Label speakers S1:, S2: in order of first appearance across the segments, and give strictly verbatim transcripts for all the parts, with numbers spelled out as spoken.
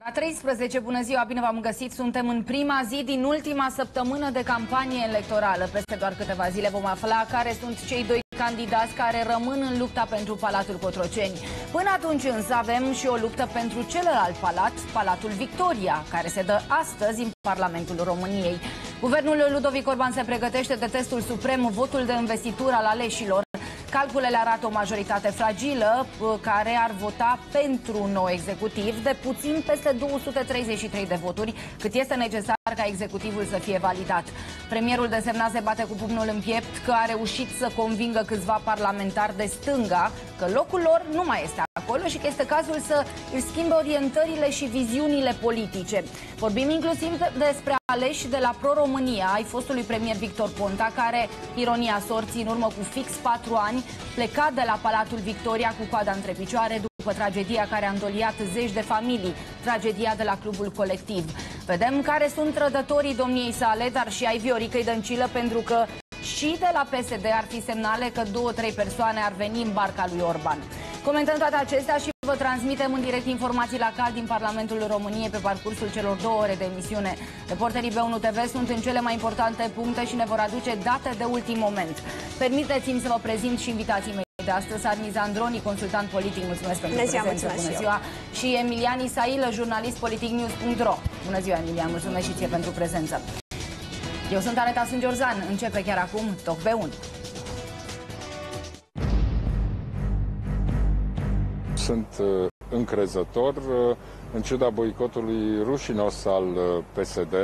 S1: treisprezece, bună ziua, bine v-am găsit. Suntem în prima zi din ultima săptămână de campanie electorală. Peste doar câteva zile vom afla care sunt cei doi candidați care rămân în lupta pentru Palatul Cotroceni. Până atunci însă avem și o luptă pentru celălalt palat, Palatul Victoria, care se dă astăzi în Parlamentul României. Guvernul Ludovic Orban se pregătește de testul suprem, votul de investitură al aleșilor. Calculele arată o majoritate fragilă care ar vota pentru un nou executiv de puțin peste două sute treizeci și trei de voturi, cât este necesar ca executivul să fie validat. Premierul desemnat se bate cu pumnul în piept că a reușit să convingă câțiva parlamentari de stânga că locul lor nu mai este acolo și că este cazul să își schimbe orientările și viziunile politice. Vorbim inclusiv despre aleși de la Pro-România ai fostului premier Victor Ponta, care, ironia sorții, în urmă cu fix patru ani, pleca de la Palatul Victoria cu coada între picioare după tragedia care a îndoliat zeci de familii, tragedia de la Clubul Colectiv. Vedem care sunt trădătorii domniei sale, dar și ai Vioricăi Dăncilă, pentru că și de la P S D ar fi semnale că două, trei persoane ar veni în barca lui Orban. Comentăm toate acestea și vă transmitem în direct informații la cald din Parlamentul României pe parcursul celor două ore de emisiune. Reporterii B unu T V sunt în cele mai importante puncte și ne vor aduce date de ultim moment. Permiteți-mi să vă prezint și invitații mei de astăzi: Arniza Androni, consultant politic, mulțumesc pentru
S2: bună ziua,
S1: prezență,
S2: mulțumesc
S1: bună ziua, și Emilian Isailă, jurnalist politic news punct ro. Bună ziua, Emilian, mulțumesc și ție pentru prezență. Eu sunt Aneta Sângiorzan, începe chiar acum Talk B unu.
S3: Sunt uh, încrezător, uh, în ciuda boicotului rușinos al uh, P S D.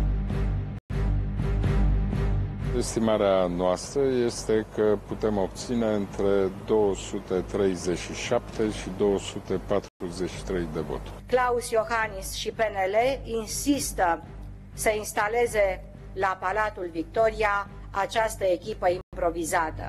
S3: Estimarea noastră este că putem obține între două sute treizeci și șapte și două sute patruzeci și trei de voturi.
S4: Klaus Iohannis și P N L insistă să instaleze la Palatul Victoria această echipă improvizată.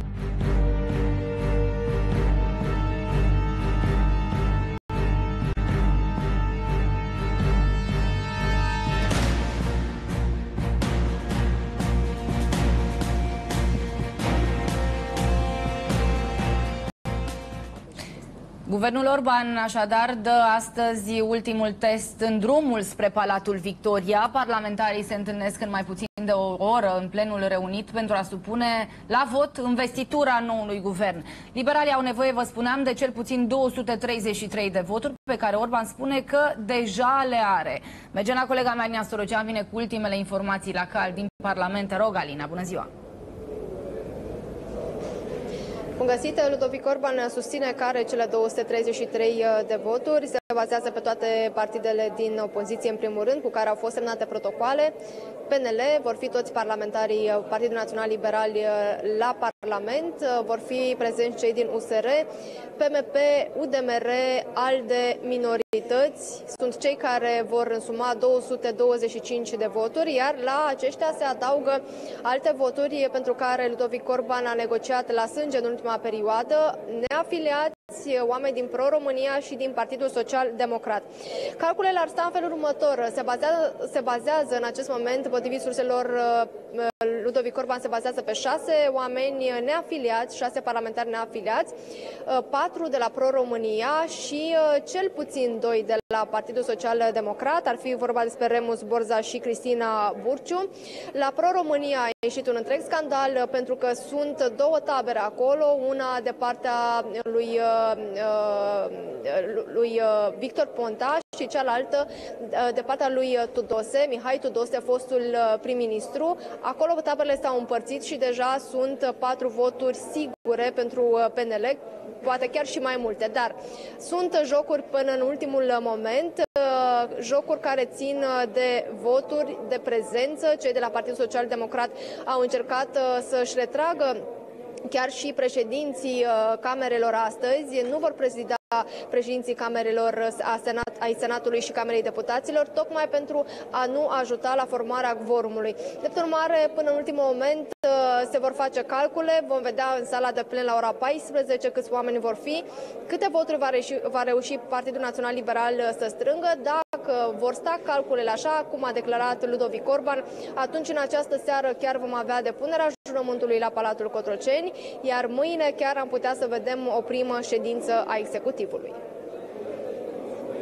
S1: Guvernul Orban, așadar, dă astăzi ultimul test în drumul spre Palatul Victoria. Parlamentarii se întâlnesc în mai puțin de o oră în plenul reunit pentru a supune la vot investitura noului guvern. Liberalii au nevoie, vă spuneam, de cel puțin două sute treizeci și trei de voturi, pe care Orban spune că deja le are. Mergem la colega mea, Alina Storocean, vine cu ultimele informații la cald din Parlament. Te rog, Alina, bună ziua!
S2: Bun găsit, Ludovic Orban susține că are cele două sute treizeci și trei de voturi. Se bazează pe toate partidele din opoziție, în primul rând, cu care au fost semnate protocoale. P N L, vor fi toți parlamentarii Partidul Național Liberal la Parlament, vor fi prezenți cei din U S R, P M P, U D M R, ALDE, minorități. Sunt cei care vor însuma două sute douăzeci și cinci de voturi, iar la aceștia se adaugă alte voturi pentru care Ludovic Orban a negociat la sânge în ultima perioadă, neafiliați, oameni din Pro-România și din Partidul Social Democrat. Calculele ar sta în felul următor. Se bazează, se bazează în acest moment, potrivit surselor, Ludovic Orban se bazează pe șase oameni neafiliați, șase parlamentari neafiliați, patru de la Pro-România și cel puțin doi de la Partidul Social Democrat. Ar fi vorba despre Remus Borza și Cristina Burciu. La Pro-România a ieșit un întreg scandal pentru că sunt două tabere acolo, una de partea lui lui Victor Ponta și cealaltă de partea lui Tudose, Mihai Tudose, fostul prim-ministru. Acolo taberele s-au împărțit și deja sunt patru voturi sigure pentru P N L, poate chiar și mai multe, dar sunt jocuri până în ultimul moment, jocuri care țin de voturi, de prezență. Cei de la Partidul Social Democrat au încercat să-și retragă chiar și președinții camerelor astăzi, nu vor prezida președinții camerelor a Senat, ai Senatului și Camerei Deputaților, tocmai pentru a nu ajuta la formarea quorumului. Drept urmare, până în ultimul moment se vor face calcule, vom vedea în sala de plen la ora paisprezece câți oameni vor fi, câte voturi va reuși, va reuși Partidul Național Liberal să strângă. Dacă vor sta calculele așa, cum a declarat Ludovic Orban, atunci în această seară chiar vom avea depunerea jurământului la Palatul Cotroceni, iar mâine chiar am putea să vedem o primă ședință a executivului.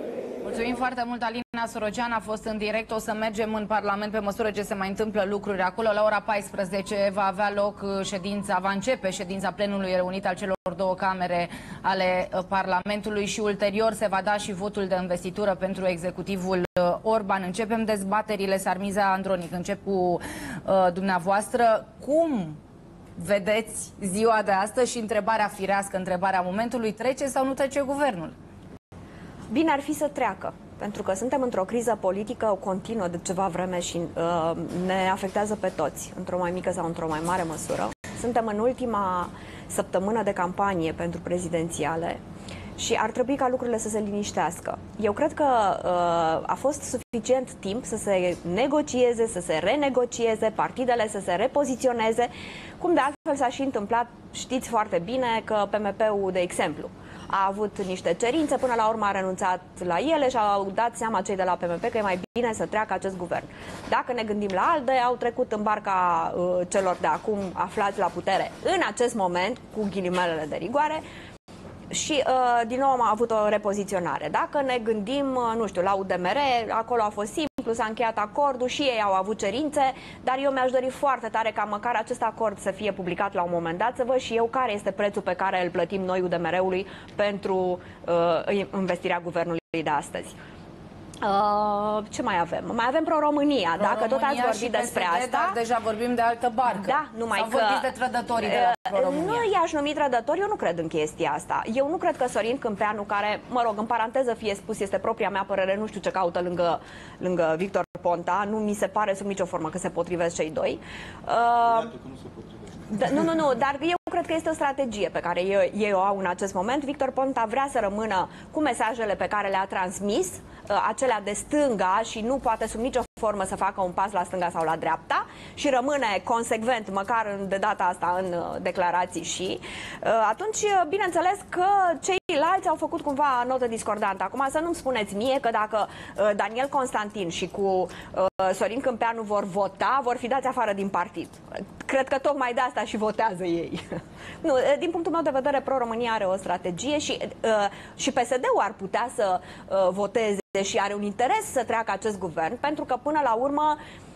S1: Mulțumim foarte mult, Alina Sorocean a fost în direct. O să mergem în Parlament pe măsură ce se mai întâmplă lucruri acolo. La ora paisprezece va avea loc ședința, va începe ședința plenului reunit al celor două camere ale Parlamentului și ulterior se va da și votul de investitură pentru executivul Orban. Începem dezbaterile. Sarmiza Andronic, încep cu uh, dumneavoastră. Cum vedeți ziua de astăzi și întrebarea firească, întrebarea momentului, trece sau nu trece guvernul?
S5: Bine ar fi să treacă, pentru că suntem într-o criză politică continuă de ceva vreme și uh, ne afectează pe toți, într-o mai mică sau într-o mai mare măsură. Suntem în ultima săptămână de campanie pentru prezidențiale și ar trebui ca lucrurile să se liniștească. Eu cred că uh, a fost suficient timp să se negocieze, să se renegocieze, partidele să se repoziționeze, cum de altfel s-a și întâmplat, știți foarte bine, că P M P-ul, de exemplu, a avut niște cerințe, până la urmă a renunțat la ele și au dat seama cei de la P M P că e mai bine să treacă acest guvern. Dacă ne gândim la ALDE, au trecut în barca uh, celor de acum aflați la putere în acest moment, cu ghilimelele de rigoare, și uh, din nou am avut o repoziționare. Dacă ne gândim, uh, nu știu, la U D M R, acolo a fost simplu, s-a încheiat acordul și ei au avut cerințe, dar eu mi-aș dori foarte tare ca măcar acest acord să fie publicat la un moment dat, să văd și eu care este prețul pe care îl plătim noi U D M R-ului pentru uh, investirea guvernului de astăzi. Uh, ce mai avem? Mai avem Pro-România. Pro Dacă tot ați vorbit despre
S1: P S D,
S5: asta,
S1: dar deja vorbim de altă barcă.
S5: Da, numai
S1: că
S5: vorbit
S1: de trădătorii de la Pro-România.
S5: Nu i-aș numi trădători, eu nu cred în chestia asta. Eu nu cred că Sorin Câmpeanu, care, mă rog, în paranteză fie spus, este propria mea părere, nu știu ce caută lângă, lângă Victor Ponta, nu mi se pare sub nicio formă că se potrivesc cei doi. Uh, Da, nu, nu, nu, dar eu cred că este o strategie pe care ei, ei o au în acest moment. Victor Ponta vrea să rămână cu mesajele pe care le-a transmis, uh, acelea de stânga, și nu poate sub nicio formă să facă un pas la stânga sau la dreapta și rămâne consecvent, măcar de data asta, în uh, declarații și uh, atunci, bineînțeles că ceilalți au făcut cumva notă discordantă. Acum să nu-mi spuneți mie că dacă uh, Daniel Constantin și cu uh, Sorin Câmpeanu vor vota, vor fi dați afară din partid. Cred că tocmai de asta și votează ei. Nu, din punctul meu de vedere, Pro-România are o strategie și, uh, și P S D-ul ar putea să uh, voteze și are un interes să treacă acest guvern, pentru că până la urmă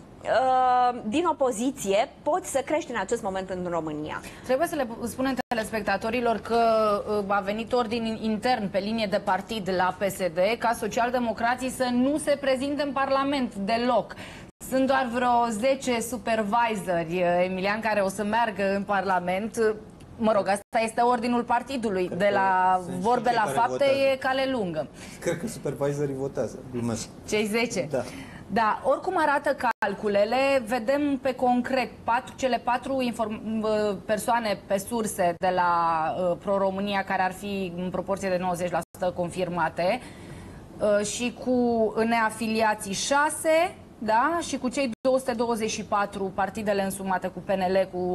S5: uh, din opoziție poți să crești în acest moment în România.
S1: Trebuie să le spunem telespectatorilor că uh, a venit ordin intern pe linie de partid la P S D ca socialdemocrații să nu se prezinte în Parlament deloc. Sunt doar vreo zece supervisori, Emilian, care o să meargă în Parlament. Mă rog, asta este ordinul partidului. Cred de la vorbe la fapte votează. E cale lungă.
S6: Cred că supervisorii votează. Glumesc.
S1: Cei zece?
S6: Da.
S1: Da, oricum arată calculele, vedem pe concret patru, cele patru persoane pe surse de la uh, Pro-România, care ar fi în proporție de nouăzeci la sută confirmate, uh, și cu neafiliații șase. Da? Și cu cei două sute douăzeci și patru partidele însumate cu P N L, cu,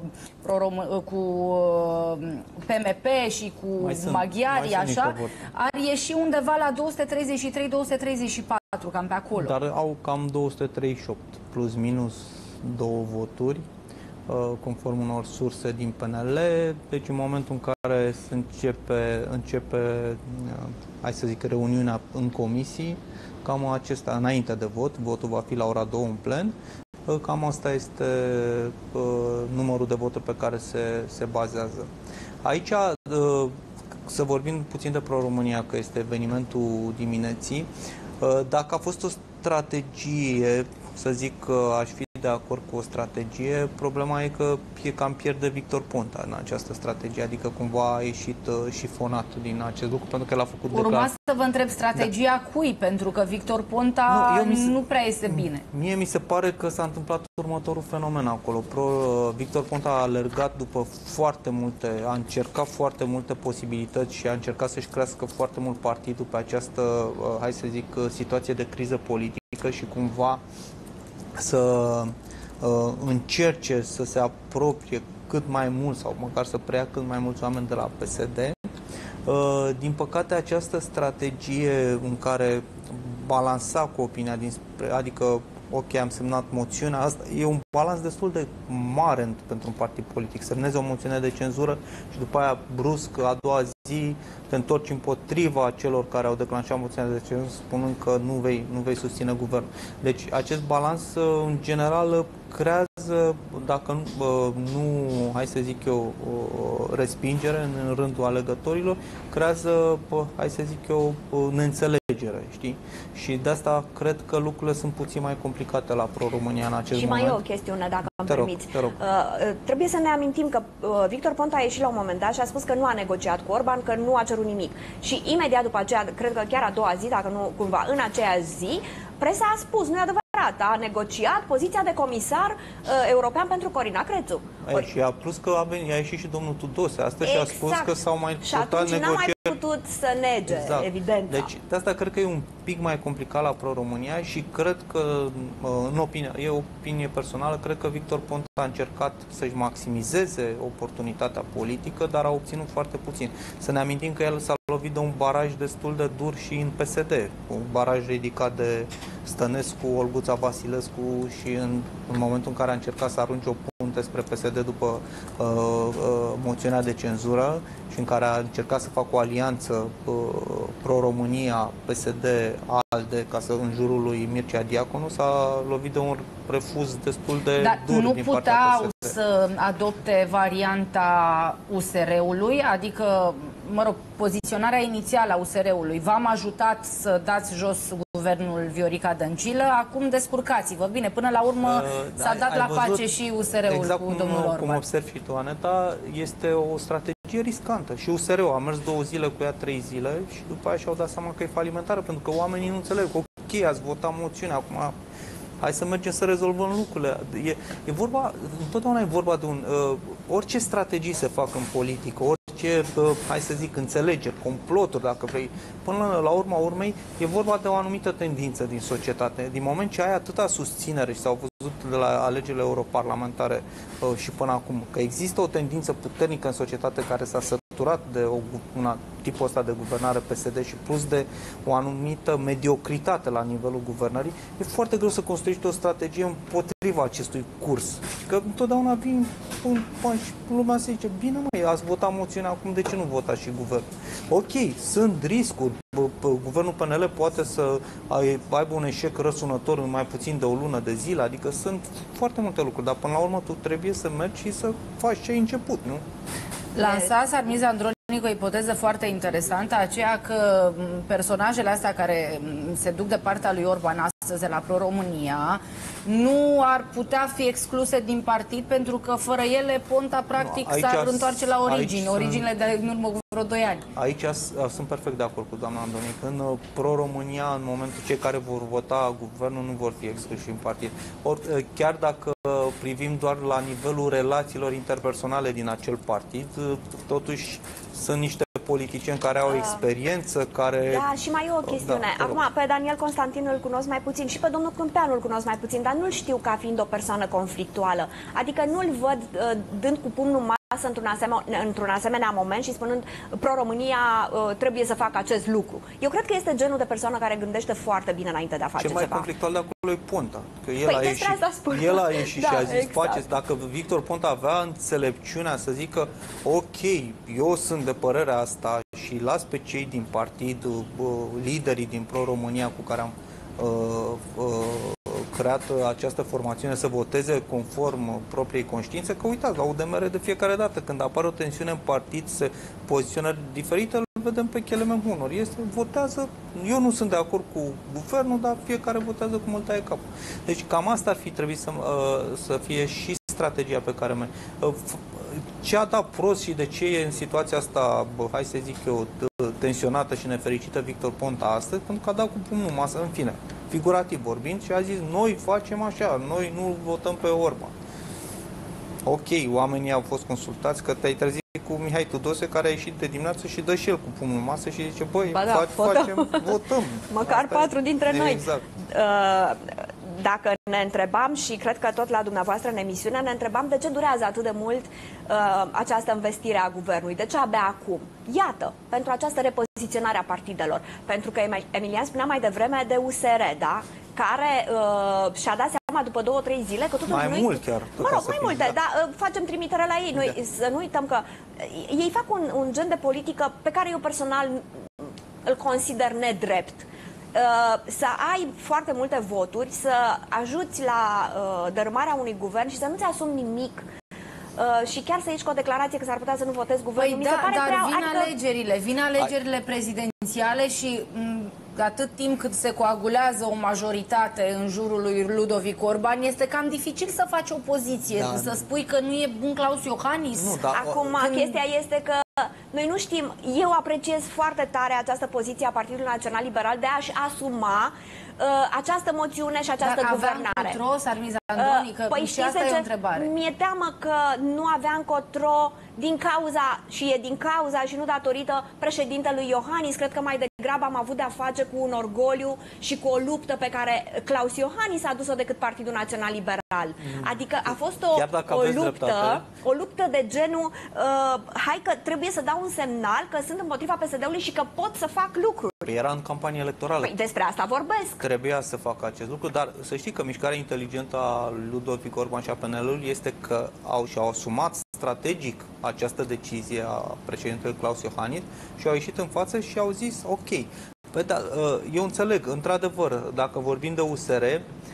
S1: uh, cu uh, P M P și cu mai maghiarii, sunt, așa, ar ieși undeva la două sute treizeci și trei două sute treizeci și patru, cam pe acolo.
S7: Dar au cam două sute treizeci și opt, plus minus două voturi, uh, conform unor surse din P N L. Deci în momentul în care se începe, începe uh, hai să zic, reuniunea în comisii, cam acesta, înainte de vot, votul va fi la ora două în plen, cam asta este uh, numărul de voturi pe care se, se bazează. Aici, uh, să vorbim puțin de Pro-România, că este evenimentul dimineții, uh, dacă a fost o strategie, să zic că aș fi de acord cu o strategie, problema e că e cam pierde Victor Ponta în această strategie, adică cumva a ieșit uh, șifonat din acest lucru, pentru că l-a făcut
S1: Urma declar... să vă întreb strategia da. cui, pentru că Victor Ponta nu, se... nu prea iese bine.
S7: Mie mi se pare că s-a întâmplat următorul fenomen acolo. Pro, Victor Ponta a alergat după foarte multe, a încercat foarte multe posibilități și a încercat să-și crească foarte mult partidul pe această, uh, hai să zic, situație de criză politică și cumva să uh, încerce să se apropie cât mai mult sau măcar să preia cât mai mulți oameni de la P S D. Uh, din păcate, această strategie în care balansa cu opinia dinspre, adică ok, am semnat moțiunea, asta e un balans destul de mare pentru un partid politic. Semnezi o moțiune de cenzură și după aia brusc, a doua zi, te întorci împotriva celor care au declanșat moțiunea de cenzură, spunând că nu vei, nu vei susține guvernul. Deci acest balans, în general, creează, dacă nu, nu hai să zic eu, o respingere în rândul alegătorilor, creează, hai să zic eu, o neînțelegere, știi? Și de asta cred că lucrurile sunt puțin mai complicate la Pro-România în acest
S5: și
S7: moment.
S5: Și mai e o chestiune, dacă îmi
S7: te rog,
S5: permiți.
S7: Te rog.
S5: Uh, trebuie să ne amintim că uh, Victor Ponta a ieșit la un moment dat și a spus că nu a negociat cu Orban, că nu a cerut nimic. Și imediat după aceea, cred că chiar a doua zi, dacă nu cumva în aceea zi, presa a spus, nu e adevărat, a negociat poziția de comisar uh, european pentru Corina Crețu.
S7: Aia, și a plus că a, venit, a ieșit și domnul Tudose astăzi
S5: exact.
S7: și a spus că s-au mai
S5: și
S7: purtat
S5: atunci
S7: negocieri.
S5: n-a mai putut să nege,
S7: exact.
S5: evident.
S7: Deci de asta cred că e un pic mai complicat la Pro-România și cred că, în opinia, e o opinie personală, cred că Victor Ponta a încercat să-și maximizeze oportunitatea politică, dar a obținut foarte puțin. Să ne amintim că el s-a lovit de un baraj destul de dur și în P S D, un baraj ridicat de Stănescu, Olguța Vasilescu și în, în momentul în care a încercat să arunce o punte spre P S D după uh, uh, moțiunea de cenzură și în care a încercat să facă o alianță uh, Pro-România, P S D-ALDE, ca să în jurul lui Mircea Diaconu, s-a lovit de un refuz destul de
S1: Dar
S7: dur
S1: nu
S7: din partea
S1: puteau
S7: P S D.
S1: să adopte varianta U S R-ului, adică, mă rog, poziționarea inițială a U S R-ului. V-am ajutat să dați jos guvernul Viorica Dăncilă, acum descurcați-vă. Bine, până la urmă uh, s-a dat la
S7: văzut,
S1: pace și U S R-ul
S7: exact
S1: cu
S7: cum,
S1: domnul Orban.
S7: cum observi și tu, Aneta, este o strategie riscantă. Și U S R-ul a mers două zile cu ea trei zile și după aia și-au dat seama că e falimentară, pentru că oamenii nu înțeleg. Ok, ați votat moțiunea, acum hai să mergem să rezolvăm lucrurile. E, e vorba, întotdeauna e vorba de un... Uh, orice strategii se fac în politică, orice, uh, hai să zic, înțelegeri, comploturi, dacă vrei, până la, la urma urmei, e vorba de o anumită tendință din societate. Din moment ce ai atâta susținere și s-au văzut de la alegerile europarlamentare uh, și până acum, că există o tendință puternică în societate care s-a săturat de o, una, tipul ăsta de guvernare P S D și plus de o anumită mediocritate la nivelul guvernării, e foarte greu să construiești o strategie împotriva acestui curs. Că întotdeauna vin și lumea se zice, bine măi, ați votat moțiunea, acum de ce nu votați și guvernul? Ok, sunt riscuri. Guvernul P N L poate să aibă un eșec răsunător în mai puțin de o lună de zile, adică sunt foarte multe lucruri, dar până la urmă tu trebuie să mergi și să faci ce ai început, nu?
S1: Lansa Sarmiz Andronic o ipoteză foarte interesantă, aceea că personajele astea care se duc de partea lui Orban astăzi la Pro-România nu ar putea fi excluse din partid pentru că fără ele Ponta practic no, s-ar întoarce la origini, originile de în urmă vreo doi ani.
S7: Aici sunt perfect de acord cu doamna Andronic. În Pro-România, în momentul cei care vor vota guvernul nu vor fi excluși în partid. Or, chiar dacă privim doar la nivelul relațiilor interpersonale din acel partid, totuși sunt niște politicieni care au experiență, care...
S5: Da, și mai e o chestiune. Da, acum, pe Daniel Constantin îl cunosc mai puțin și pe domnul Câmpeanu îl cunosc mai puțin, dar nu-l știu ca fiind o persoană conflictuală. Adică nu-l văd uh, dând cu pumnul în masă într-un asemenea, într-un asemenea moment și spunând Pro-România uh, trebuie să facă acest lucru. Eu cred că este genul de persoană care gândește foarte bine înainte de a face
S7: ceva. Ce mai
S5: ceva.
S7: conflictual de acolo e Ponta. Că el,
S5: păi
S7: a ieșit, el a ieșit da, și a zis, exact. faceți. Dacă Victor Ponta avea înțelepciunea să zică, ok, eu sunt de părerea asta și las pe cei din partid, uh, liderii din Pro-România cu care am uh, uh, creat această formațiune să voteze conform propriei conștiințe, că uitați, la U D M R de fiecare dată când apare o tensiune în partid, se poziționări diferite, îl vedem pe chelemen bunor. Este, votează, eu nu sunt de acord cu guvernul, dar fiecare votează cum îl taie capul. Deci cam asta ar fi trebuit să, uh, să fie și strategia pe care mai... Uh, ce a dat prost și de ce e în situația asta, bă, hai să zic eu, tensionată și nefericită Victor Ponta astăzi, pentru că a dat cu pumnul în masă, în fine, figurativ vorbind, și a zis, noi facem așa, noi nu votăm pe Orban. Ok, oamenii au fost consultați, că te-ai trezit cu Mihai Tudose, care a ieșit de dimineață și dă și el cu pumnul în masă și zice, băi,
S5: ba da,
S7: fac, facem, votăm.
S5: Măcar asta patru dintre
S7: e,
S5: noi.
S7: Exact.
S5: Uh, Dacă ne întrebam, și cred că tot la dumneavoastră în emisiune, ne întrebam de ce durează atât de mult uh, această investire a guvernului, de ce abia acum? Iată, pentru această repoziționare a partidelor. Pentru că Emilian spunea mai devreme de U S R, da? care uh, și-a dat seama după două, trei zile că totuși
S7: mai
S5: noi...
S7: mult chiar.
S5: Mă rog, mai multe, da. dar uh, facem trimitere la ei. Noi, da. Să nu uităm că uh, ei fac un, un gen de politică pe care eu personal îl consider nedrept. Uh, să ai foarte multe voturi, să ajuți la uh, dărâmarea unui guvern și să nu-ți asumi nimic. Uh, și chiar să ieși cu o declarație că s-ar putea să nu votezi guvernul,
S1: păi
S5: mi
S1: da,
S5: se pare
S1: dar
S5: prea...
S1: vin
S5: adică...
S1: alegerile, vin alegerile prezidențiale și m, atât timp cât se coagulează o majoritate în jurul lui Ludovic Orban, este cam dificil să faci opoziție, da, să spui că nu e bun Klaus Iohannis.
S7: Nu, da,
S5: Acum, când... chestia este că noi nu știm, eu apreciez foarte tare această poziție a Partidului Național Liberal de a-și asuma uh, această moțiune și această
S1: Dar
S5: guvernare.
S1: avea încotro, Sarmiza Androni, că
S5: păi
S1: și asta e o întrebare.
S5: Mi-e teamă că nu avea încotro din cauza, și e din cauza și nu datorită președintelui Iohannis. Cred că mai degrabă am avut de-a face cu un orgoliu și cu o luptă pe care Klaus Iohannis a dus-o decât Partidul Național Liberal. Adică a fost o, o luptă, dreptate. o luptă de genul uh, hai că trebuie să dau un semnal că sunt împotriva P S D-ului și că pot să fac lucruri.
S7: Era în campanie electorală.
S5: Păi despre asta vorbesc.
S7: Trebuia să facă acest lucru, dar să știi că mișcarea inteligentă a Ludovic Orban și a P N L-ului este că au și-au asumat strategic această decizie a președintelui Klaus Iohannis și au ieșit în față și au zis ok. Păi da, eu înțeleg, într-adevăr, dacă vorbim de U S R,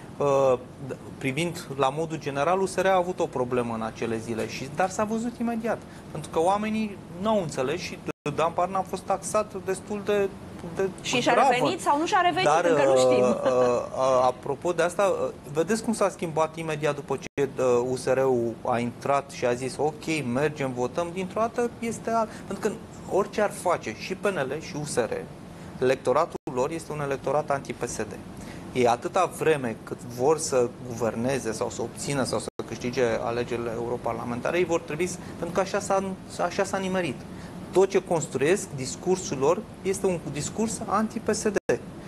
S7: privind la modul general, U S R a avut o problemă în acele zile, și, dar s-a văzut imediat, pentru că oamenii n-au înțeles și Dan Barna a fost taxat destul de De
S5: și și-a revenit sau nu și-a revenit,
S7: dar,
S5: încă nu știm.
S7: Uh, uh, apropo de asta, uh, vedeți cum s-a schimbat imediat după ce uh, U S R-ul a intrat și a zis ok, mergem, votăm, dintr-o dată este alt. Pentru că orice ar face și P N L și U S R, electoratul lor este un electorat anti-P S D. Ei atâta vreme cât vor să guverneze sau să obțină sau să câștige alegerile europarlamentare, ei vor trebui, să, pentru că așa s-a, așa s-a nimerit. Tot ce construiesc, discursul lor, este un discurs anti-P S D.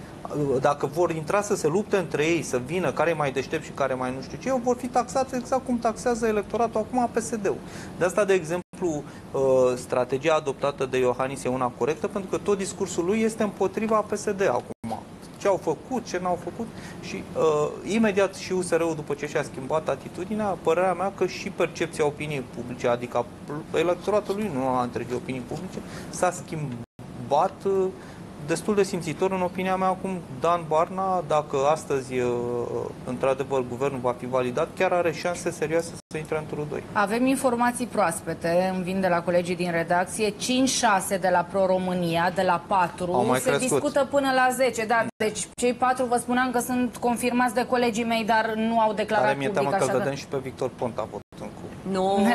S7: Dacă vor intra să se lupte între ei, să vină care e mai deștept și care mai nu știu ce, vor fi taxați exact cum taxează electoratul acum P S D-ul. De asta, de exemplu, strategia adoptată de Iohannis e una corectă, pentru că tot discursul lui este împotriva P S D acum. Ce au făcut, ce n-au făcut și uh, imediat și U S R-ul, după ce și-a schimbat atitudinea, părerea mea că și percepția opiniei publice, adică electoratul lui, nu a întregii opinii publice, s-a schimbat uh, destul de simțitor. În opinia mea, acum Dan Barna, dacă astăzi într-adevăr guvernul va fi validat, chiar are șanse serioase să intre în turul doi.
S1: Avem informații proaspete, îmi vin de la colegii din redacție, cinci șase de la Pro-România, de la patru, se crescut. Discută până la zece, da, deci cei patru vă spuneam că sunt confirmați de colegii mei, dar nu au declarat public.
S7: Mi-e teamă că
S1: că...
S7: vedem și pe Victor Ponta votând cu...
S5: Nu.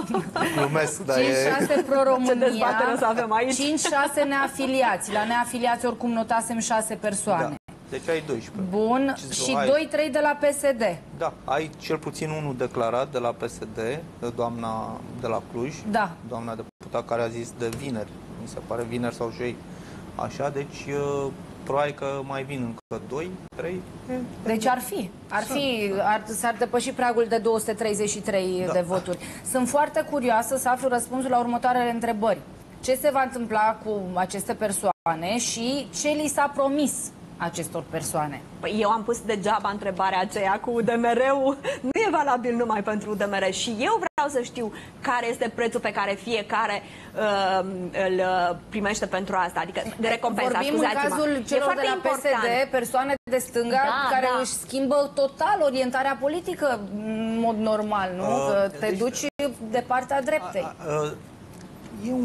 S7: Glumesc, dar
S1: cinci șase Pro-România,
S5: să avem aici?
S1: cinci șase neafiliați. La neafiliați oricum notasem șase persoane.
S7: Da. Deci ai doisprezece.
S1: Bun, și doi trei de la P S D.
S7: Da, ai cel puțin unul declarat de la P S D, de doamna de la Cluj,
S1: da.
S7: Doamna deputat care a zis de vineri, mi se pare vineri sau joi. Așa, deci probabil că mai vin încă doi, trei.
S1: Deci ar fi, ar fi, ar, s-ar depăși pragul de două sute treizeci și trei da. de voturi. Sunt foarte curioasă să aflu răspunsul la următoarele întrebări. Ce se va întâmpla cu aceste persoane și ce li s-a promis acestor persoane?
S5: Păi eu am pus degeaba întrebarea aceea cu U D M R-ul. Nu e valabil numai pentru U D M R. Și eu vreau să știu care este prețul pe care fiecare uh, îl primește pentru asta. Adică de recompensa.
S1: Vorbim în cazul celor de la P S D, persoane de stânga da, care da. își schimbă total orientarea politică în mod normal, nu? Uh, Că te deci, duci de partea dreptei.
S7: Uh, uh, eu...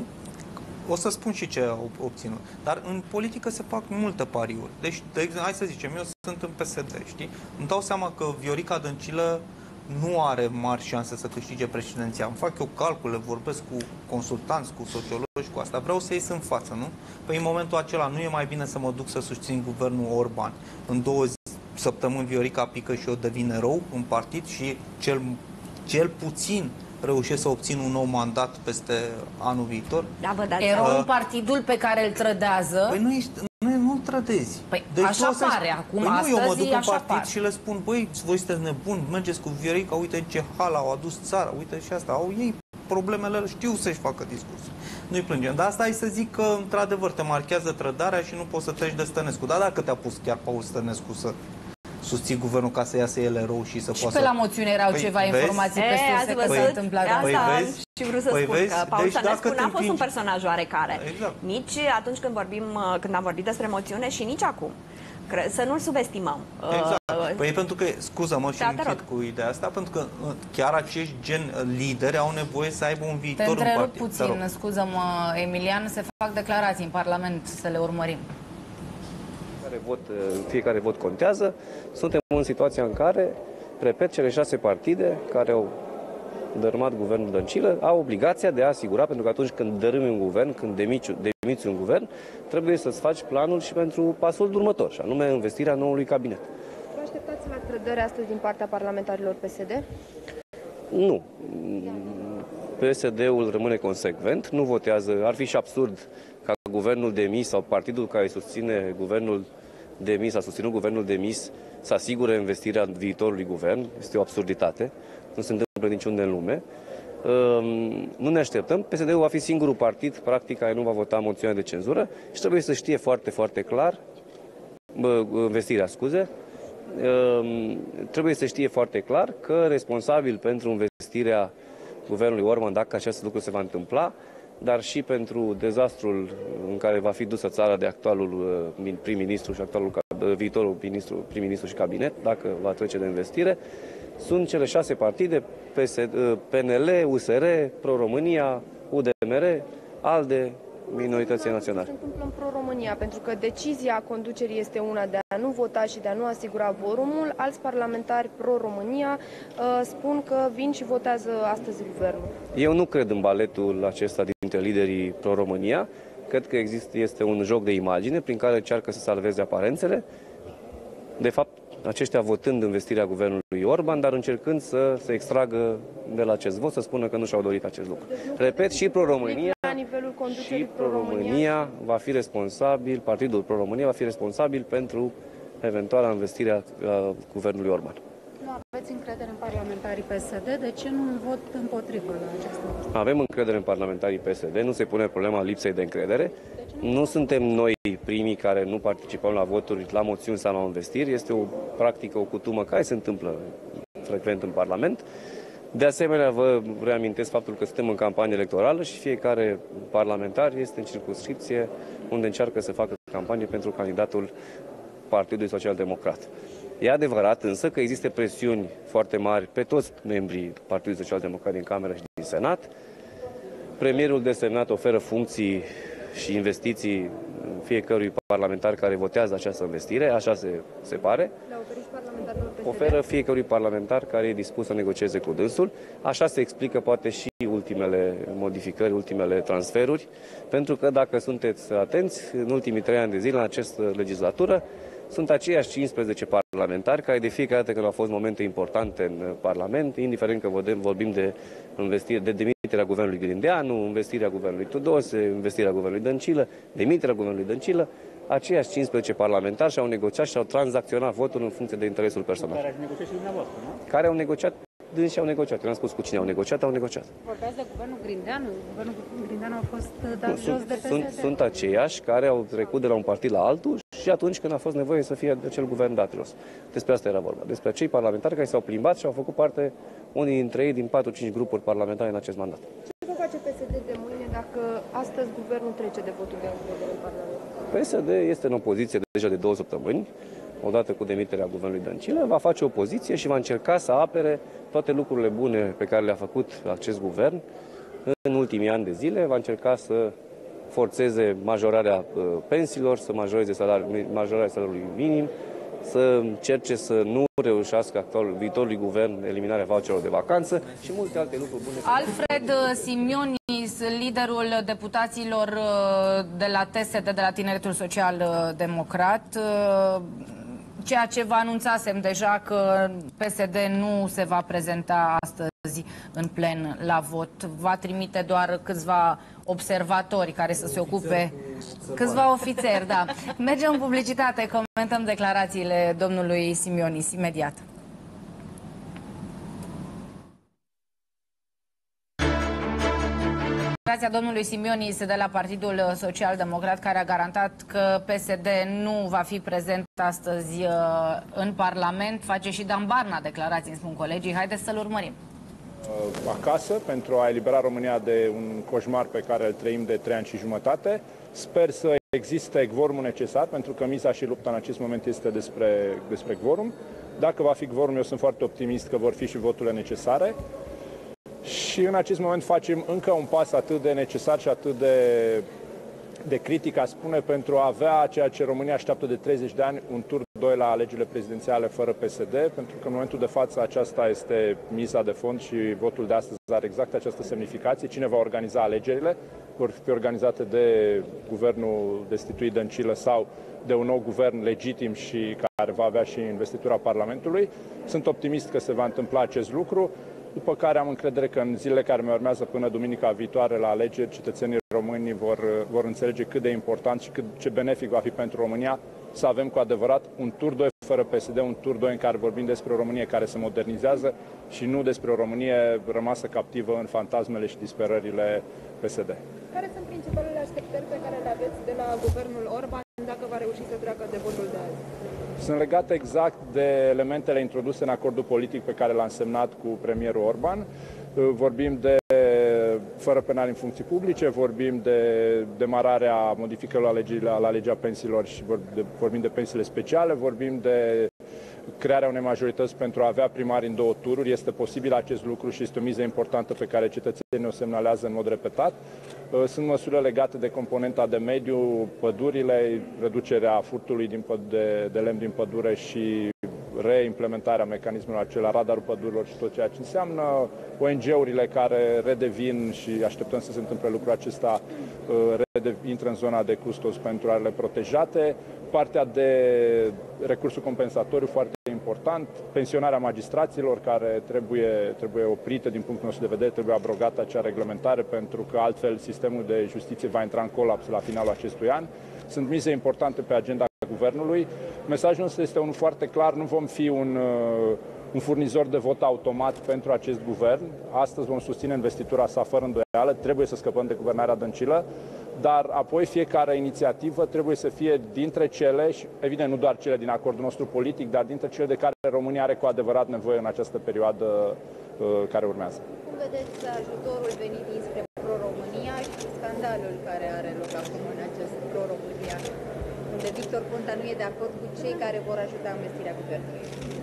S7: O să spun și ce au obținut. Dar în politică se fac multe pariuri. Deci, de exemplu, hai să zicem, eu sunt în P S D, știi? Îmi dau seama că Viorica Dăncilă nu are mari șanse să câștige președinția. Îmi fac eu calcule, vorbesc cu consultanți, cu sociologi, cu asta. Vreau să ies în față, nu? Păi în momentul acela nu e mai bine să mă duc să susțin guvernul Orban. În două săptămâni Viorica pică și eu devin erou în partid și cel, cel puțin reușesc să obțin un nou mandat peste anul viitor.
S5: Da, vă dați
S1: erou în partidul pe care îl trădează.
S7: Păi nu ești, nu, nu trădezi.
S1: Păi
S7: deci
S1: așa pare acum,
S7: păi
S1: astăzi
S7: nu, eu mă duc în partid
S1: par.
S7: și le spun, băi, voi sunteți nebuni, mergeți cu Viorica, uite ce hal au adus țara, uite și asta, au ei problemele, știu să-și facă discursul. Nu-i plângem. Dar asta ai să zic că, într-adevăr, te marchează trădarea și nu poți să treci de Stănescu. Dar dacă te-a pus chiar Paul Stănescu să susții guvernul ca să iasă el erou și să
S1: și
S7: poată...
S1: pe la moțiune erau păi, ceva vezi? informații
S5: e,
S1: pe surse că s-a întâmplat
S5: asta.
S7: Păi vezi?
S5: Și vreau să
S7: păi
S5: spun
S7: vezi?
S5: că Paul
S7: deci,
S5: Sănescu n-a fost
S7: împingi...
S5: un personaj oarecare.
S7: Exact.
S5: Nici atunci când vorbim, când am vorbit despre moțiune și nici acum. Să nu-l subestimăm.
S7: Exact. Păi pentru că, scuză-mă și
S5: da,
S7: închid cu ideea asta, pentru că chiar acești gen lideri au nevoie să aibă un viitor în
S1: partid.
S7: partid.
S1: puțin, scuză-mă, Emilian, se fac declarații în Parlament, să le urmărim.
S8: Fiecare vot, fiecare vot contează. Suntem în situația în care, repet, cele șase partide care au dărâmat guvernul Dăncilă au obligația de a asigura, pentru că atunci când dărâmi un guvern, când demiți, demiți un guvern, trebuie să-ți faci planul și pentru pasul următor, și anume investirea noului cabinet.
S2: Vă așteptați la trădări astăzi din partea parlamentarilor P S D?
S8: Nu. P S D-ul rămâne consecvent, nu votează, ar fi și absurd ca guvernul demis sau partidul care susține guvernul demis, a susținut guvernul demis, să asigure investirea viitorului guvern. Este o absurditate. Nu se întâmplă niciunde în lume. Nu ne așteptăm. P S D-ul va fi singurul partid, practic, care nu va vota moțiunea de cenzură și trebuie să știe foarte, foarte clar, investirea, scuze, trebuie să știe foarte clar că responsabil pentru investirea guvernului Orban, dacă acest lucru se va întâmpla, dar și pentru dezastrul în care va fi dusă țara de actualul prim-ministru și actualul viitorul ministru, prim-ministru și cabinet, dacă va trece de investire, sunt cele șase partide, P N L, U S R, Pro-România, U D M R, ALDE, minoritățile naționale.
S2: Ce se întâmplă în Pro-România? Pentru că decizia conducerii este una de a nu vota și de a nu asigura vorumul. Alți parlamentari Pro-România uh, spun că vin și votează astăzi guvernul.
S8: Eu nu cred în baletul acesta dintre liderii Pro-România. Cred că există, este un joc de imagine prin care încearcă să salveze aparențele. De fapt, aceștia votând investirea guvernului Orban, dar încercând să se extragă de la acest vot, să spună că nu și-au dorit acest lucru. Repet, și Pro-România, și Pro-România va fi responsabil, Partidul Pro-România va fi responsabil pentru eventuala investirea a guvernului Orban.
S9: Nu aveți încredere în parlamentarii P S D? De ce nu un vot împotrivă la acest lucru?
S8: Avem încredere în parlamentarii P S D, nu se pune problema lipsei de încredere. Nu suntem noi primii care nu participăm la voturi, la moțiuni sau la investiri. Este o practică, o cutumă care se întâmplă frecvent în Parlament. De asemenea, vă reamintesc faptul că suntem în campanie electorală și fiecare parlamentar este în circumscripție unde încearcă să facă campanie pentru candidatul Partidului Social Democrat. E adevărat însă că există presiuni foarte mari pe toți membrii Partidului Social Democrat din Cameră și din Senat. Premierul desemnat oferă funcții și investiții fiecărui parlamentar care votează această investire, așa se, se pare. Oferă fiecărui parlamentar care e dispus să negocieze cu dânsul. Așa se explică poate și ultimele modificări, ultimele transferuri, pentru că dacă sunteți atenți, în ultimii trei ani de zile, în această legislatură, sunt aceiași cincisprezece parlamentari care de fiecare dată când au fost momente importante în Parlament, indiferent că vorbim de, investire, de demiterea guvernului Grindeanu, investirea guvernului Tudose, investirea guvernului Dăncilă, demiterea guvernului Dăncilă, aceiași cincisprezece parlamentari și-au negociat și au tranzacționat votul în funcție de interesul personal.
S10: Care ați negociat și dumneavoastră, nu?
S8: Care au negociat, dânsi au negociat. Eu am spus cu cine au negociat, au negociat.
S9: Vorbeați de guvernul Grindeanu? Guvernul Grindeanu a fost dat
S8: nu,
S9: jos
S8: sunt,
S9: de P S D?
S8: Sunt, sunt aceiași care au trecut de la un partid la altul și atunci când a fost nevoie să fie acel guvern dat jos. Despre asta era vorba. Despre acei parlamentari care s-au plimbat și au făcut parte, unii dintre ei, din patru-cinci grupuri parlamentare în acest mandat.
S2: Ce va face P S D de mâine dacă astăzi guvernul trece de votul de încredere în Parlament?
S8: P S D este în opoziție deja de două săptămâni, odată cu demiterea guvernului Dăncilă, va face opoziție și va încerca să apere toate lucrurile bune pe care le-a făcut acest guvern în ultimii ani de zile, va încerca să forțeze majorarea pensiilor, să majoreze salari, majorarea salariului minim, să încerce să nu reușească actualul viitorului guvern eliminarea voucherelor de vacanță și multe alte lucruri bune.
S1: Alfred Simionis, liderul deputaților de la T S D, de la Tineretul Social Democrat, ceea ce vă anunțasem deja că P S D nu se va prezenta astăzi în plen la vot. Va trimite doar câțiva observatori care să se ocupe, câțiva ofițeri, da. Mergem în publicitate, comentăm declarațiile domnului Simionis imediat. declarația domnului Simionis de la Partidul Social Democrat, care a garantat că P S D nu va fi prezent astăzi în Parlament. Face și Dan Barna declarații, îmi spun colegii. Haideți să-l urmărim.
S10: Acasă, pentru a elibera România de un coșmar pe care îl trăim de trei ani și jumătate. Sper să existe quorumul necesar, pentru că miza și lupta în acest moment este despre, despre quorum. Dacă va fi quorum, eu sunt foarte optimist că vor fi și voturile necesare. Și în acest moment facem încă un pas atât de necesar și atât de, de critic, a spune, pentru a avea ceea ce România așteaptă de treizeci de ani, un tur doi la alegerile prezidențiale fără P S D, pentru că în momentul de față aceasta este miza de fond și votul de astăzi are exact această semnificație. Cine va organiza alegerile? Vor fi organizate de guvernul destituit Dăncilă sau de un nou guvern legitim și care va avea și investitura Parlamentului. Sunt optimist că se va întâmpla acest lucru, după care am încredere că în zilele care mai urmează până duminica viitoare la alegeri, cetățenii români vor, vor înțelege cât de important și cât, ce benefic va fi pentru România să avem cu adevărat un tur doi fără P S D, un tur doi în care vorbim despre o Românie care se modernizează și nu despre o Românie rămasă captivă în fantasmele și disperările P S D.
S11: Care sunt principalele așteptări pe care le aveți de la guvernul Orban dacă va reuși să treacă de votul de azi?
S10: Sunt legate exact de elementele introduse în acordul politic pe care l-a semnat cu premierul Orban. Vorbim de fără penali în funcții publice, vorbim de demararea modificărilor la, legii, la, la legea pensiilor și vorbim de pensiile speciale, vorbim de crearea unei majorități pentru a avea primari în două tururi. Este posibil acest lucru și este o miză importantă pe care cetățenii o semnalează în mod repetat. Sunt măsurile legate de componenta de mediu, pădurile, reducerea furtului din păd- de, de lemn din pădure și reimplementarea mecanismelor acelea, radarul pădurilor și tot ceea ce înseamnă, O N G-urile care redevin și așteptăm să se întâmple lucrul acesta, intră în zona de custos pentru arele protejate, partea de recursul compensatoriu foarte important, pensionarea magistraților care trebuie, trebuie oprită din punctul nostru de vedere, trebuie abrogată acea reglementare pentru că altfel sistemul de justiție va intra în colaps la finalul acestui an. Sunt mize importante pe agenda guvernului. Mesajul nostru este unul foarte clar, nu vom fi un, un furnizor de vot automat pentru acest guvern. Astăzi vom susține investitura sa fără îndoială, trebuie să scăpăm de guvernarea Dăncilă, dar apoi fiecare inițiativă trebuie să fie dintre cele, și evident nu doar cele din acordul nostru politic, dar dintre cele de care România are cu adevărat nevoie în această perioadă uh, care urmează.
S11: Cum vedeți ajutorul venit dinspre Pro-România și scandalul care are loc acum în acest Pro-România, unde Victor Ponta nu e de acord cu cei care vor ajuta învestirea guvernului?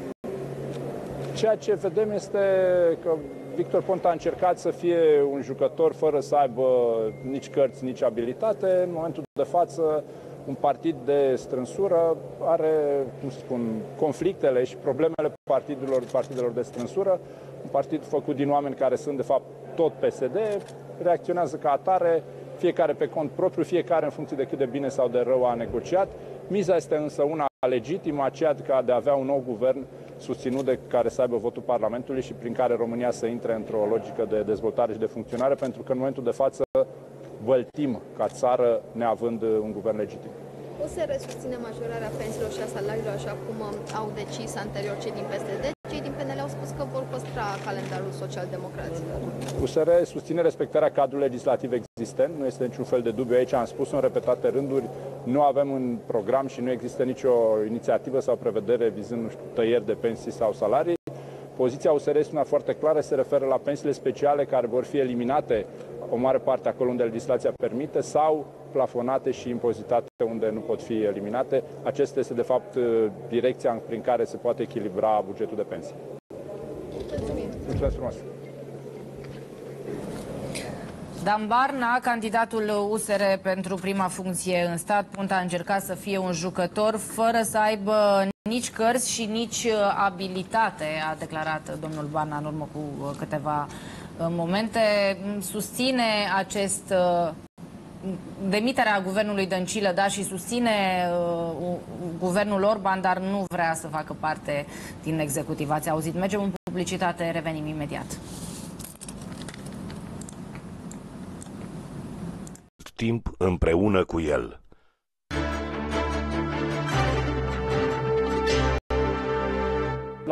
S10: Ceea ce vedem este că Victor Ponta a încercat să fie un jucător fără să aibă nici cărți, nici abilitate. În momentul de față, un partid de strânsură are, cum să spun, conflictele și problemele partidelor, partidelor de strânsură. Un partid făcut din oameni care sunt, de fapt, tot P S D, reacționează ca atare, fiecare pe cont propriu, fiecare în funcție de cât de bine sau de rău a negociat. Miza este însă una legitimă, aceea de a avea un nou guvern susținut de care să aibă votul Parlamentului și prin care România să intre într-o logică de dezvoltare și de funcționare, pentru că în momentul de față văltim ca țară neavând un guvern legitim.
S11: O să resusține majorarea pensiilor și a salariilor așa cum au decis anterior cei din P S D. Cei din P N L au spus că vor păstra calendarul social-democraților.
S10: U S R susține respectarea cadrului legislativ existent, nu este niciun fel de dubiu aici, am spus în repetate rânduri, nu avem un program și nu există nicio inițiativă sau prevedere vizând, nu știu, tăieri de pensii sau salarii. Poziția U S R este una foarte clară, se referă la pensiile speciale care vor fi eliminate o mare parte acolo unde legislația permite sau plafonate și impozitate unde nu pot fi eliminate. Acesta este, de fapt, direcția prin care se poate echilibra bugetul de pensii.
S11: Mulțumim!
S10: Mulțumesc frumos!
S1: Dan Barna, candidatul U S R pentru prima funcție în stat, Ponta a încercat să fie un jucător fără să aibă nici cărți și nici abilitate, a declarat domnul Barna în urmă cu câteva momente. Susține acest demiterea guvernului Dăncilă, da, și susține uh, guvernul Orban, dar nu vrea să facă parte din executiv. Ați auzit? Mergem în publicitate, revenim imediat.
S12: Timp împreună cu el.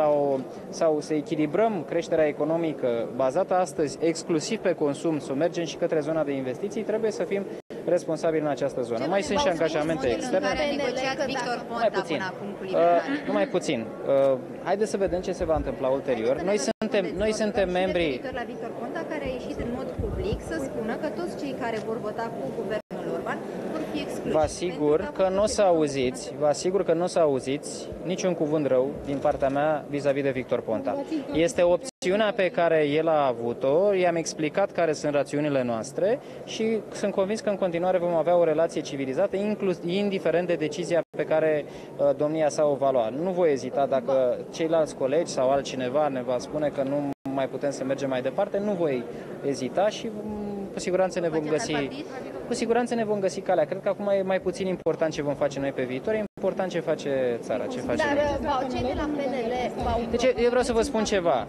S13: la o, sau să echilibrăm creșterea economică bazată astăzi exclusiv pe consum, să mergem și către zona de investiții, trebuie să fim responsabili în această zonă. Mai sunt și angajamente externe. Mai puțin. Uh, numai puțin. Uh, haideți să vedem ce se va întâmpla ulterior. Noi suntem, noi suntem membri...
S11: la Victor Ponta, care a ieșit în mod public să spună că toți cei care vor vota cu guvernul Orban vor fi excluși.
S13: Vă asigur că nu o să auziți, vă asigur că nu o să auziți niciun cuvânt rău din partea mea vis-a-vis de Victor Ponta. Este opțiunea pe care el a avut-o, i-am explicat care sunt rațiunile noastre și sunt convins că în continuare vom avea o relație civilizată, inclus, indiferent de decizia pe care uh, domnia sa o va lua. Nu voi ezita dacă ceilalți colegi sau altcineva ne va spune că nu mai putem să mergem mai departe, nu voi ezita și um, cu siguranță ne vom găsi cu siguranță ne vom găsi calea. Cred că acum e mai puțin important ce vom face noi pe viitor, e important ce face țara, ce face.
S11: Dar cei de la P N L...
S13: Deci eu vreau să vă spun ceva.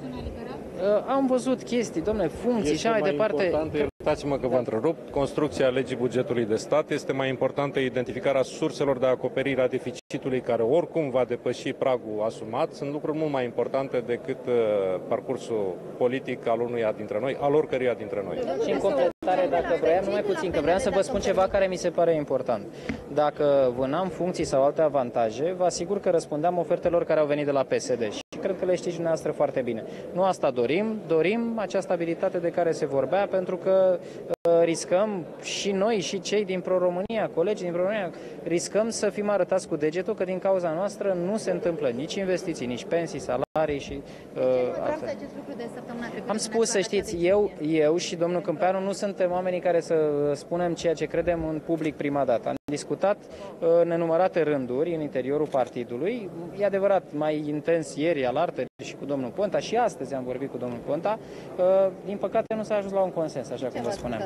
S13: Am văzut chestii, domnule, funcții și așa mai departe.
S14: Iertați-mă că vă întrerup, construcția legii bugetului de stat este mai importantă identificarea surselor de acoperire a deficitului care oricum va depăși pragul asumat. Sunt lucruri mult mai importante decât uh, parcursul politic al unuia dintre noi, al oricăruia dintre noi.
S13: Și în completare, dacă vreau, numai puțin, că vreau să vă spun ceva care mi se pare important. Dacă vânam funcții sau alte avantaje, vă asigur că răspundeam ofertelor care au venit de la P S D și cred că le știți dumneavoastră foarte bine. Nu asta dorim, dorim acea stabilitate de care se vorbea, pentru că uh, riscăm și noi și cei din Pro-România, colegii din Pro-România, riscăm să fim arătați cu degetul că din cauza noastră nu se întâmplă nici investiții, nici pensii, salarii și uh,
S11: acest lucru de săptămâna trecută.
S13: Am spus, să știți, eu, eu și domnul Câmpeanu nu suntem oamenii care să spunem ceea ce credem în public prima dată. Am discutat uh, nenumărate rânduri în interiorul partidului, e adevărat, mai intens ieri alartă și cu domnul Ponta și astăzi am vorbit cu domnul Ponta. Uh, din păcate nu s-a ajuns la un consens, așa cum vă spuneam.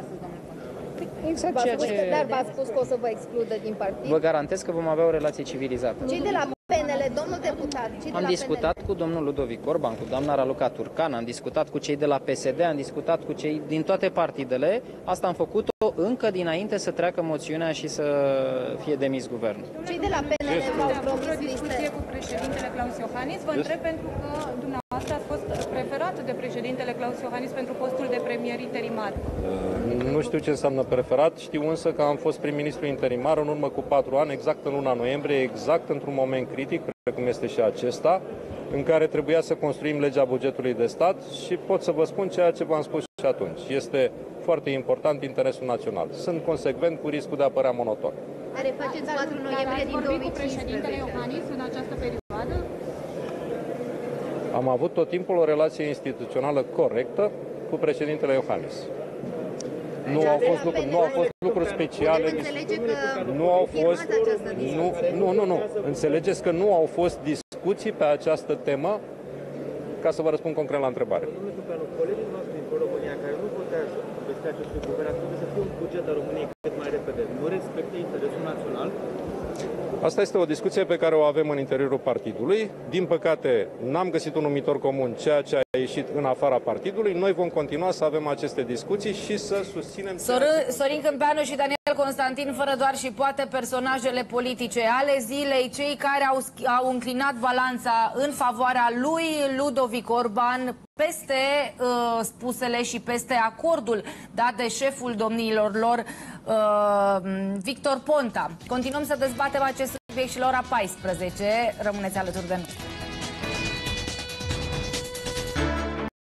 S13: Exact ceea ce...
S2: Dar v-a spus că o să vă excludă din partid?
S13: Vă garantez că vom avea o relație civilizată.
S2: Cei de la P N L, domnul deputat, cei de
S13: am
S2: la
S13: discutat
S2: P N L.
S13: cu domnul Ludovic Orban, cu doamna Raluca Turcan, am discutat cu cei de la P S D, am discutat cu cei din toate partidele. Asta am făcut-o încă dinainte să treacă moțiunea și să fie demis guvernul.
S2: Cei de la P N L v-au promis
S15: o discuție cu președintele Claus Iohannis. Vă întreb pentru că dumneavoastră ați fost preferat de președintele Claus Iohannis pentru postul de premier interimar.
S14: Nu știu ce înseamnă preferat, știu însă că am fost prim-ministru interimar în urmă cu patru ani, exact în luna noiembrie, exact într-un moment critic, precum este și acesta, în care trebuia să construim legea bugetului de stat și pot să vă spun ceea ce v-am spus și atunci. Este foarte important interesul național. Sunt consecvent cu riscul de a părea monoton.
S11: Care faceți patru noiembrie din două mii cincisprezece.
S15: Președintele Iohannis în această perioadă?
S14: Am avut tot timpul o relație instituțională corectă cu președintele Iohannis. Nu au fost lucruri, nu au fost lucruri speciale. Nu au fost. Nu, nu, nu, nu. Înțelegeți că nu au fost discuții pe această temă, ca să vă răspund concret la întrebare.
S16: Colegii noștri din Pro-România care nu votează peste acestui guvern, ar trebui să fie un buget al României cât mai repede. Nu respectă interesul național.
S14: Asta este o discuție pe care o avem în interiorul partidului. Din păcate, n-am găsit un numitor comun, ceea ce a ieșit în afara partidului. Noi vom continua să avem aceste discuții și să susținem...
S1: Sor- Sorin Câmpeanu și Daniel Constantin, fără doar și poate personajele politice ale zilei, cei care au, au înclinat balanța în favoarea lui Ludovic Orban, peste uh, spusele și peste acordul dat de șeful domniilor lor, uh, Victor Ponta. Continuăm să dezbatem acest subiect și la ora paisprezece. Rămâneți alături de noi.